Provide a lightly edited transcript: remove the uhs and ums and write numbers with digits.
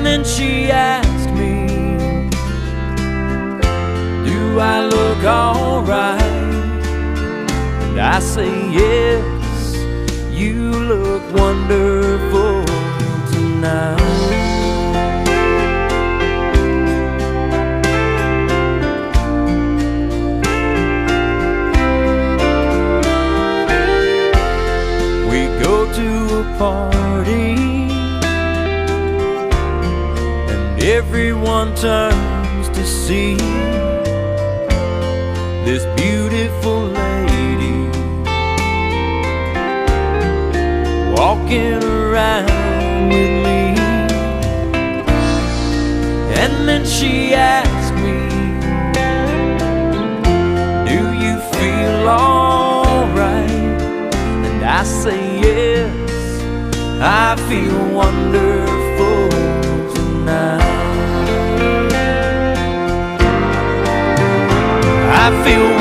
And then she asked me, do I look alright? And I say, yes, you look wonderful tonight. To a party and everyone turns to see this beautiful lady walking around with me. And then she asked me, do you feel alright? And I say, yes, I feel wonderful tonight. I feel